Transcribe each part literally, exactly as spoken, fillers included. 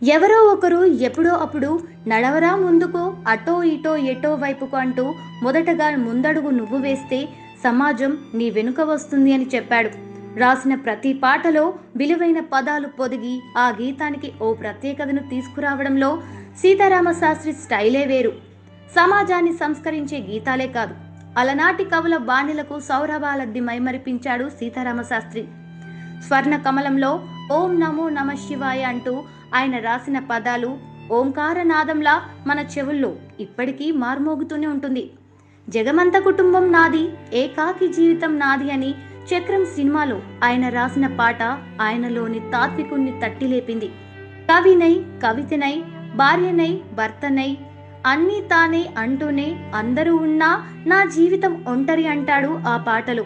ఎవరో ఒకరు ఎప్పుడో అప్పుడు నడవరా ముందుకు అటో ఇటో ఎటో వైపుకు అంటూ మొదటగా ముందడుగు నువ్వు వేస్తే సమాజం నీ వెనుక వస్తుంది అని చెప్పాడు. రాసిన ప్రతి పాటలో విలువైన పదాలు పొదిగి ఆ గీతానికి ఓ ప్రత్యేకతను తీసుకురావడంలో సీతారామ శాస్త్రి స్టైలే వేరు. సమాజాన్ని సంస్కరించే గీతాలే కాదు, అలనాటి కవుల బాణిలకు సౌరభాలద్ది మైమరిపించాడు సీతారామ శాస్త్రి. స్వర్ణ కమలంలో ఓం నమో నమ శివాయ అంటూ ఆయన రాసిన పదాలు ఓంకార నాదంలా మన చెవుల్లో ఇప్పటికీ మార్మోగుతూనే ఉంటుంది. జగమంత కుటుంబం నాది, ఏకాకి జీవితం నాది అని చక్రం సినిమాలో ఆయన రాసిన పాట ఆయనలోని తాత్వికుణ్ణి తట్టిలేపింది. కవినై, కవితనై, భార్యనై, భర్తనై, అన్నీ తానే అంటూనే అందరూ ఉన్నా నా జీవితం ఒంటరి అంటాడు ఆ పాటలు.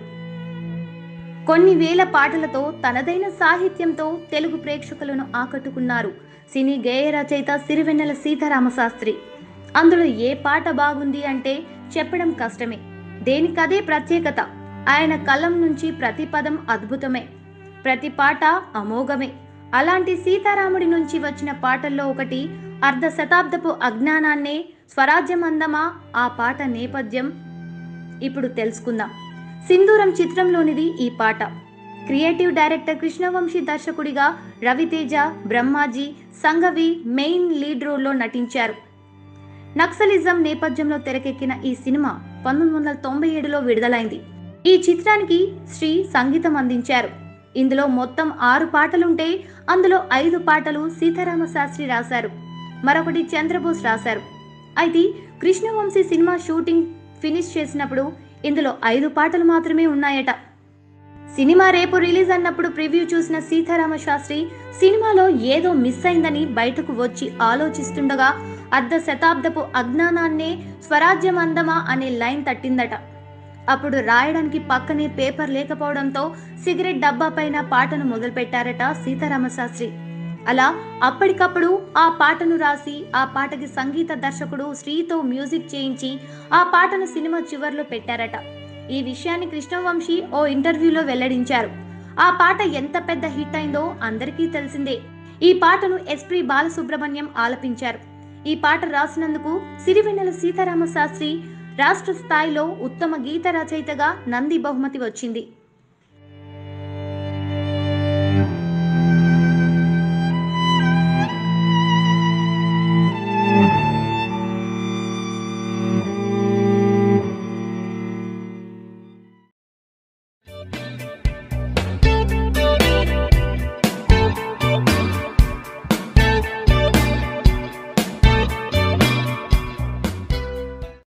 కొన్ని వేల పాటలతో తనదైన సాహిత్యంతో తెలుగు ప్రేక్షకులను ఆకట్టుకున్నారు సినీ గేయ రచయిత సిరివెన్నెల సీతారామ శాస్త్రి. అందులో ఏ పాట బాగుంది అంటే చెప్పడం కష్టమే, దేనికదే ప్రత్యేకత. ఆయన కలం నుంచి ప్రతి పదం అద్భుతమే, ప్రతి పాట అమోఘమే. అలాంటి సీతారాముడి నుంచి వచ్చిన పాటల్లో ఒకటి అర్ధ శతాబ్దపు అజ్ఞానాన్నే స్వరాజ్యమందమా ఆ పాట నేపథ్యం ఇప్పుడు తెలుసుకుందాం. సింధూరం చిత్రంలోనిది ఈ పాట. క్రియేటివ్ డైరెక్టర్ కృష్ణవంశీ దర్శకుడిగా రవితేజ, బ్రహ్మాజీ, సంఘవి మెయిన్ లీడ్ రోల్లో నటించారు. నక్సలిజం నేపథ్యంలో తెరకెక్కిన ఈ సినిమా పంతొమ్మిది వందల తొంభై ఏడులో విడుదలైంది. ఈ చిత్రానికి శ్రీ సంగీతం అందించారు. ఇందులో మొత్తం ఆరు పాటలుంటే అందులో ఐదు పాటలు సీతారామ శాస్త్రి రాశారు, మరొకటి చంద్రబోస్ రాశారు. అయితే కృష్ణవంశీ సినిమా షూటింగ్ ఫినిష్ చేసినప్పుడు ఇందులో ఐదు పాటలు మాత్రమే ఉన్నాయట. సినిమా రేపు రిలీజ్ అన్నప్పుడు ప్రివ్యూ చూసిన సీతారామ శాస్త్రి సినిమాలో ఏదో మిస్ అయిందని బయటకు వచ్చి ఆలోచిస్తుండగా అర్ధ శతాబ్దపు అజ్ఞానాన్నే స్వరాజ్యం అందమా అనే లైన్ తట్టిందట. అప్పుడు రాయడానికి పక్కనే పేపర్ లేకపోవడంతో సిగరెట్ డబ్బా పైన పాటను మొదలుపెట్టారట సీతారామ శాస్త్రి. అలా అప్పటికప్పుడు ఆ పాటను రాసి ఆ పాటకి సంగీత దర్శకుడు శ్రీతో మ్యూజిక్ చేయించి ఆ పాటను సినిమా చివర్లో పెట్టారట. ఈ విషయాన్ని కృష్ణవంశీ ఓ ఇంటర్వ్యూలో వెల్లడించారు. ఆ పాట ఎంత పెద్ద హిట్ అయిందో అందరికీ తెలిసిందే. ఈ పాటను ఎస్పీ బాలసుబ్రహ్మణ్యం ఆలపించారు. ఈ పాట రాసినందుకు సిరివెన్నెల సీతారామ శాస్త్రి రాష్ట్ర స్థాయిలో ఉత్తమ గీత రచయితగా నంది బహుమతి వచ్చింది.